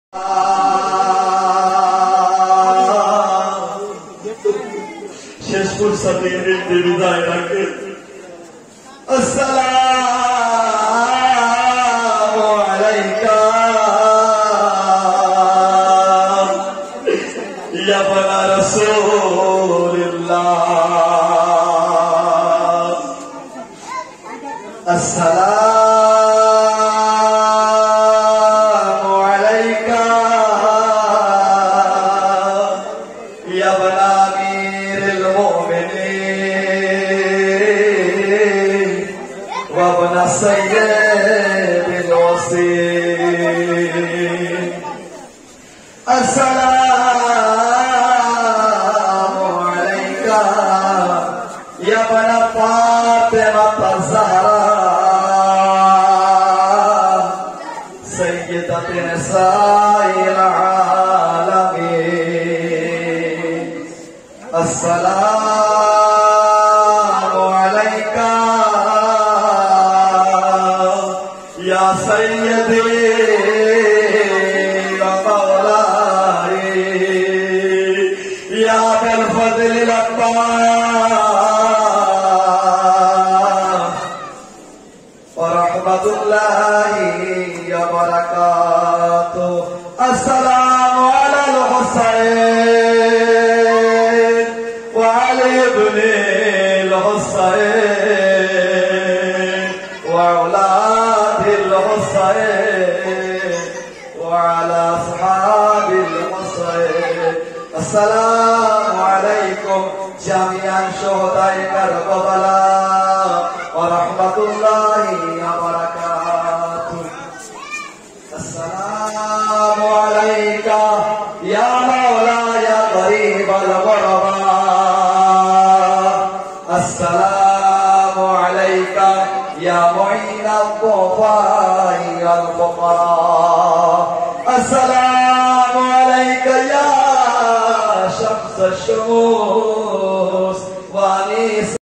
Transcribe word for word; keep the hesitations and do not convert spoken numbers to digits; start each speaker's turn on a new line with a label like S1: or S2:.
S1: শেষ ফুরসাতে বিদায় রাখে। আসসালামু আলাইকা ইয়া বানা রাসূলুল্লাহ। আসসালামু আলাইকা ইয়া বানা আমিরুল মুমিনিন ওয়া বানা সাইয়্যিদিল ওয়াসিন। আসসালামু আলাইকা ইয়া বানা ফাতিমা আয-জাহরা سيدة نساء العالمين. السلام عليك يا سيدي ومولاي يا ذا الفضل والطاعة ورحمة الله وبركاته. السلام على الحسين وعلي بن الحسين وأولاد الحسين وعلى أصحاب الحسين. السلام عليكم جميعا شهداء كربلاء ورحمة الله وبركاته. السلام عليك يا مولاي غريب الغرباء. السلام عليك يا معين الضعفاء والفقراء. السلام عليك يا شمس الشموس وانيس